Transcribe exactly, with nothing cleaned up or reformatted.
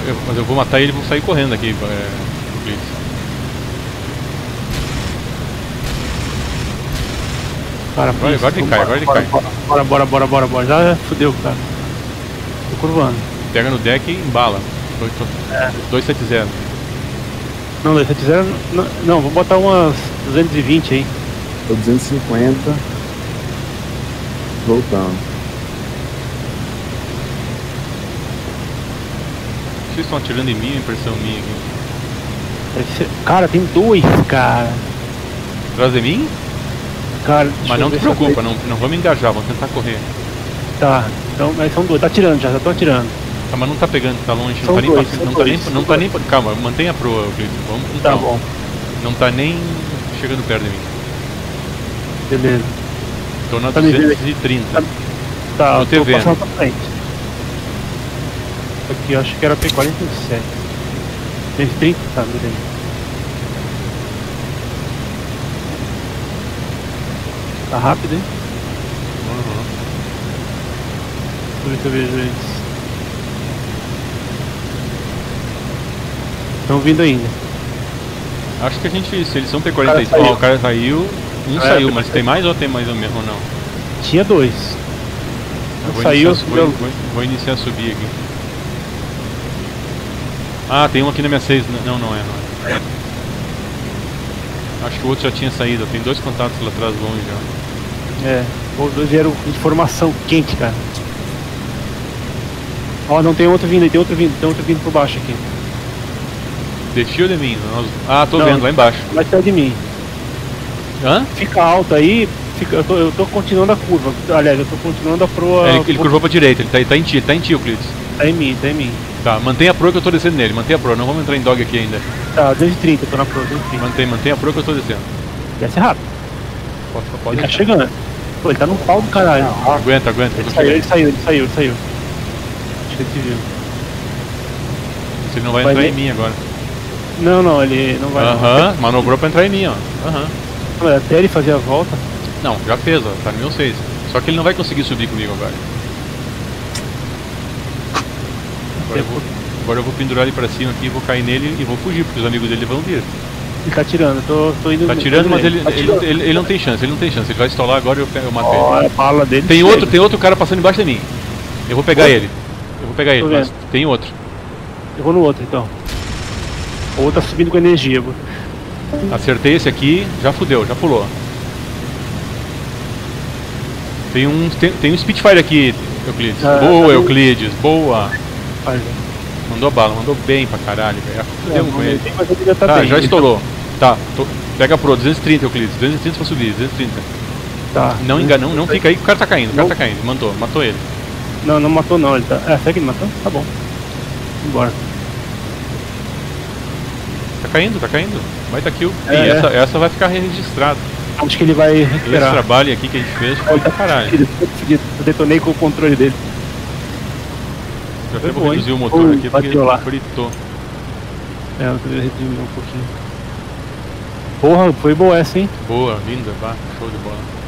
eu, mas eu vou matar ele e vou sair correndo aqui, é, Blitz. Cara, Agora, agora ele cai, agora ele cai. Bora, bora, bora, bora, bora. Já fudeu, cara. Tô curvando. Pega no deck e embala. dois sete zero. Não, dois sete zero. Não, não, vou botar umas duzentos e vinte aí. Tô duzentos e cinquenta. Voltando. Vocês estão atirando em mim, impressão minha aqui. Esse- Cara, tem dois, cara. Atrás de mim? Cara, deixa Mas eu não ver te se eu preocupa, não, não vamos engajar, vamos tentar correr. Tá, então, mas são dois. Tá atirando já, já tô atirando. Ah, mas não tá pegando, tá longe, não São tá nem dois, pra, são não tá nem, dois, não são tá nem, dois. calma, mantenha a proa, Cleiton, vamos com Tá calma. bom, Não tá nem chegando perto de mim. beleza. Tô na Tá me vendo duzentos e trinta. Tá, Tô eu te tô vendo. passando pra frente. Aqui, eu acho que era P quarenta e sete. duzentos e trinta? Tá, beleza. Tá rápido, hein? Uhum. Deixa eu ver se eu vejo eles. Estão vindo ainda. Acho que a gente, se eles são P quarenta e sete, O cara ó, o cara saiu, um É, saiu, P quarenta e mas tem mais ou tem mais ou mesmo ou não? Tinha dois. Eu vou, Saiu, iniciar, vou, subiu. vou, vou iniciar a subir aqui. Ah, tem um aqui na minha seis. Não, não é, não é. Acho que o outro já tinha saído. Tem dois contatos lá atrás longe já. É, os dois vieram de formação quente, cara. Ó, não tem outro vindo aí, tem outro vindo, tem outro vindo por baixo aqui. De ti ou de mim? Nós- Ah, tô Não. vendo, lá embaixo. Vai sair de mim. Hã? Fica alto aí, fica, eu, tô, eu tô continuando a curva. Aliás, eu tô continuando a proa. É, ele, ele curvou pra direita, ele tá, tá em ti, tá em ti, Euclides. Tá em mim, tá em mim. Tá, mantenha a proa que eu tô descendo nele, mantenha a proa, não vamos entrar em dog aqui ainda. Tá, duzentos e trinta, eu tô na proa, duzentos e trinta. Mantém, mantenha a proa que eu tô descendo. Desce rápido. Pode, pode Ele tá deixar. chegando. Pô, ele tá no pau do caralho. Aguenta, aguenta. eu Ele tô saiu, chegando. ele saiu, ele saiu, ele saiu. Acho que ele se viu. Se ele não vai Vai entrar ver. em mim agora. Não, não, ele não vai. Aham, manobrou pra entrar em mim, ó. Aham. Não, até ele fazer a volta. Não, já fez, ó, tá no meu seis. Só que ele não vai conseguir subir comigo agora. Agora eu vou, agora eu vou pendurar ele pra cima aqui, vou cair nele e vou fugir, porque os amigos dele vão vir. Ele tá tirando, eu tô, tô indo. Tá tirando, mas ele, Tá ele, tirando. ele, ele não tem chance, ele não tem chance. Ele vai estolar agora e eu, pego- eu mato Ó, ele. a bala dele. Tem chega. outro, tem outro cara passando embaixo de mim. Eu vou pegar Outro? ele. Eu vou pegar ele, Tô mas vendo. tem outro. Eu vou no outro então. O outro tá subindo com energia. vou- Acertei esse aqui, já fudeu, já pulou. Tem um, tem, tem um Spitfire aqui, Euclides. Ah, boa, tá Euclides, boa. Faz, Mandou bala, mandou bem pra caralho, velho. Fudemos com ele. tem, mas ele já tá Tá, bem. já ele estourou. Tá, tô- pega pro duzentos e trinta, Euclides. duzentos e trinta pra subir, duzentos e trinta. Tá. Não engana, não, não fica aí que o cara tá caindo, o cara Não. tá caindo. Matou, matou ele. Não, não matou não, ele tá. É, será que ele matou? Tá bom. Embora. Tá caindo, tá caindo. Vai tá kill. É, E é. essa, essa vai ficar registrada. Acho que ele vai Esse recuperar. trabalho aqui que a gente fez foi Ele pra tá caralho. fudido, tá fudido. Eu detonei com o controle dele. Já até Foi vou bom, reduzir hein? o motor Uh, aqui porque bateu lá. fritou. É, eu queria reduzir um pouquinho. Porra, foi boa essa, hein? Boa, linda, pá, show de bola.